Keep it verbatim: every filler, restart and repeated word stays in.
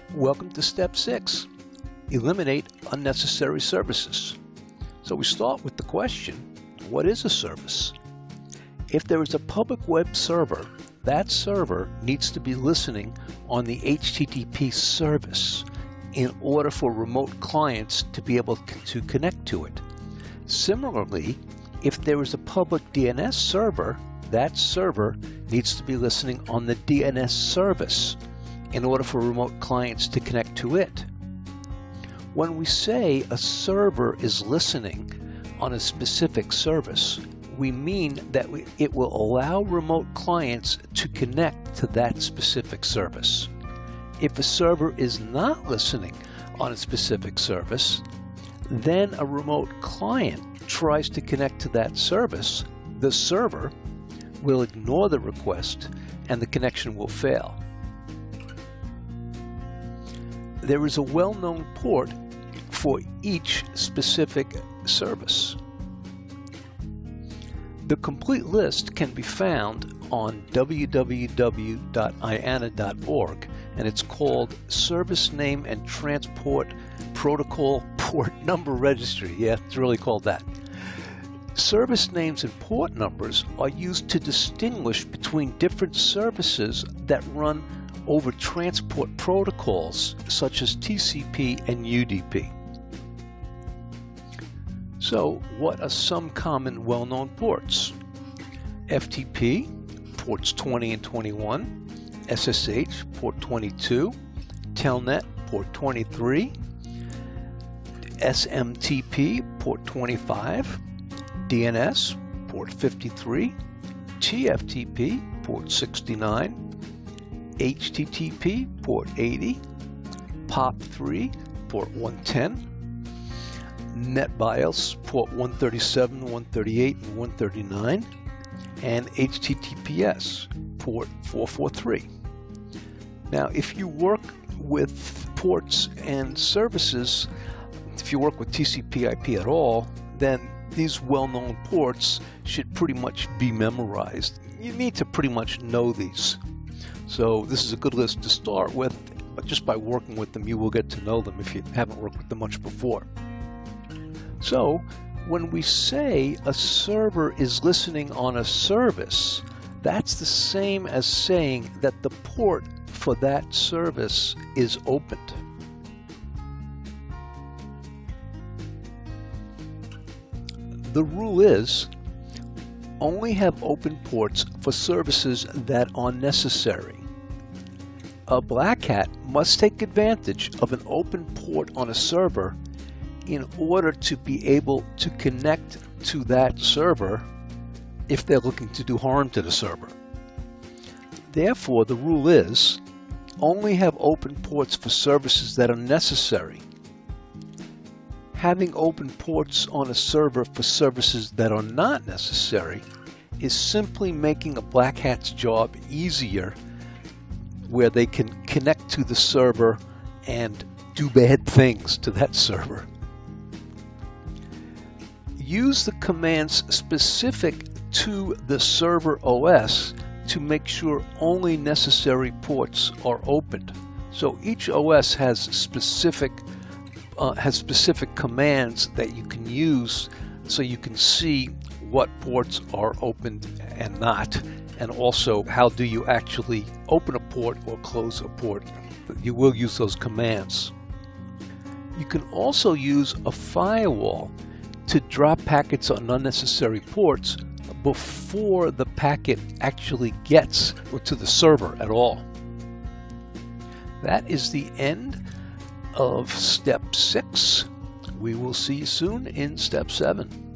Welcome to step six, eliminate unnecessary services. So we start with the question, what is a service? If there is a public web server, that server needs to be listening on the H T T P service in order for remote clients to be able to connect to it. Similarly, if there is a public D N S server, that server needs to be listening on the D N S service in order for remote clients to connect to it. When we say a server is listening on a specific service, we mean that we, it will allow remote clients to connect to that specific service. If a server is not listening on a specific service, then a remote client tries to connect to that service, the server will ignore the request and the connection will fail. There is a well-known port for each specific service. The complete list can be found on w w w dot I A N A dot org, and it's called Service Name and Transport Protocol Port Number Registry. Yeah, it's really called that. Service names and port numbers are used to distinguish between different services that run over transport protocols such as T C P and U D P. So, what are some common well-known ports? F T P, ports twenty and twenty-one, S S H, port twenty-two, Telnet, port twenty-three, S M T P, port twenty-five, D N S, port fifty-three, T F T P, port sixty-nine, H T T P, port eighty, P O P three, port one ten, NetBIOS, port one thirty-seven, one thirty-eight, and one thirty-nine, and H T T P S, port four forty-three. Now, if you work with ports and services, if you work with T C P I P at all, then these well-known ports should pretty much be memorized. You need to pretty much know these. So this is a good list to start with, but just by working with them, you will get to know them if you haven't worked with them much before. So when we say a server is listening on a service, that's the same as saying that the port for that service is opened. The rule is, only have open ports for services that are necessary. A black hat must take advantage of an open port on a server in order to be able to connect to that server if they're looking to do harm to the server. Therefore, the rule is, only have open ports for services that are necessary. Having open ports on a server for services that are not necessary is simply making a black hat's job easier, where they can connect to the server and do bad things to that server. Use the commands specific to the server O S to make sure only necessary ports are opened. So each O S has specific Uh, has specific commands that you can use so you can see what ports are opened and not, and also how do you actually open a port or close a port. You will use those commands. You can also use a firewall to drop packets on unnecessary ports before the packet actually gets to the server at all. That is the end of step six. We will see you soon in step seven.